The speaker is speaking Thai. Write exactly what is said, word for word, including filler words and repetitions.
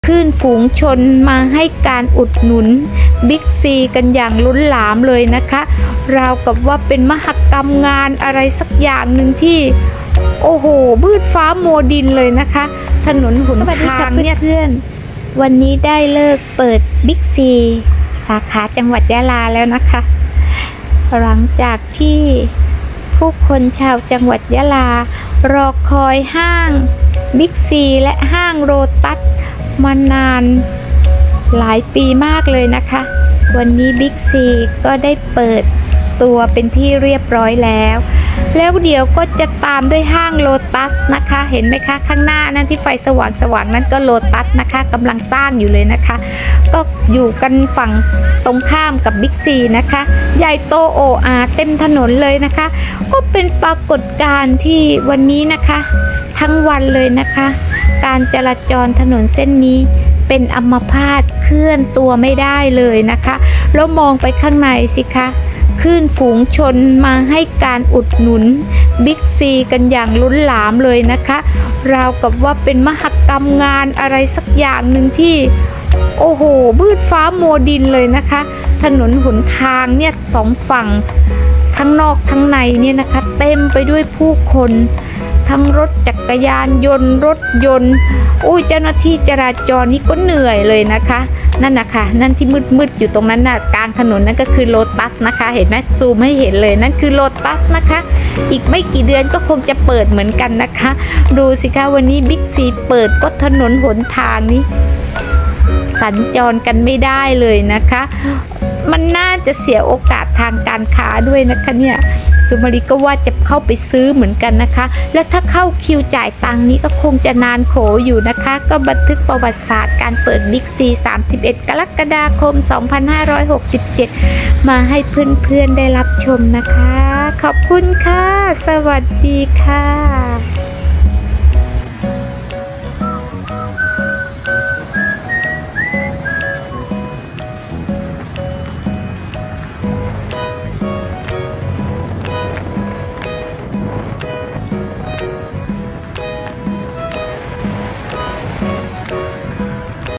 คลื่นฝูงชนมาให้การอุดหนุนบิ๊กซีกันอย่างล้นหลามเลยนะคะราวกับว่าเป็นมหกรรมงานอะไรสักอย่างหนึ่งที่โอ้โหมืดฟ้ามัวดินเลยนะคะถนนหนทางเนี่ยเพื่อนวันนี้ได้เลิกเปิดบิ๊กซีสาขาจังหวัดยะลาแล้วนะคะหลังจากที่ผู้คนชาวจังหวัดยะลารอคอยห้างบิ๊กซีและห้างโรตัสมานานหลายปีมากเลยนะคะวันนี้บิ๊กซีก็ได้เปิดตัวเป็นที่เรียบร้อยแล้วแล้วเดี๋ยวก็จะตามด้วยห้างโลตัสนะคะเห็นไหมคะข้างหน้านั่นที่ไฟสว่างสว่างนั้นก็โลตัสนะคะกำลังสร้างอยู่เลยนะคะก็อยู่กันฝั่งตรงข้ามกับบิ๊กซีนะคะใหญ่โตโออาเต็มถนนเลยนะคะก็เป็นปรากฏการณ์ที่วันนี้นะคะทั้งวันเลยนะคะการจราจรถนนเส้นนี้เป็นอัมพาตเคลื่อนตัวไม่ได้เลยนะคะแล้วมองไปข้างในสิคะคลื่นฝูงชนมาให้การอุดหนุนบิ๊กซีกันอย่างล้นหลามเลยนะคะราวกับว่าเป็นมหกรรมงานอะไรสักอย่างหนึ่งที่โอ้โหมืดฟ้ามัวดินเลยนะคะถนนหนทางเนี่ยสองฝั่งทั้งนอกทั้งในเนี่ยนะคะเต็มไปด้วยผู้คนทั้งรถจักรยานยนต์รถยนต์โอ้ยเจ้าหน้าที่จราจรนี่ก็เหนื่อยเลยนะคะนั่นนะคะนั่นที่มืดๆอยู่ตรงนั้นน่ะกลางถนนนั่นก็คือโลตัสนะคะเห็นไหมซูมให้เห็นเลยนั่นคือโลตัสนะคะอีกไม่กี่เดือนก็คงจะเปิดเหมือนกันนะคะดูสิคะวันนี้บิ๊กซีเปิดก็ถนนหนทางนี้สัญจรกันไม่ได้เลยนะคะมันน่าจะเสียโอกาสทางการค้าด้วยนะคะเนี่ยสุมารีก็ว่าจะเข้าไปซื้อเหมือนกันนะคะและถ้าเข้าคิวจ่ายตังค์นี้ก็คงจะนานโขอยู่นะคะก็บันทึกประวัติศาสตร์การเปิดบิ๊กซีสามสิบเอ็ดกรกฎาคมสองพันห้าร้อยหกสิบเจ็ดมาให้เพื่อนๆได้รับชมนะคะขอบคุณค่ะสวัสดีค่ะ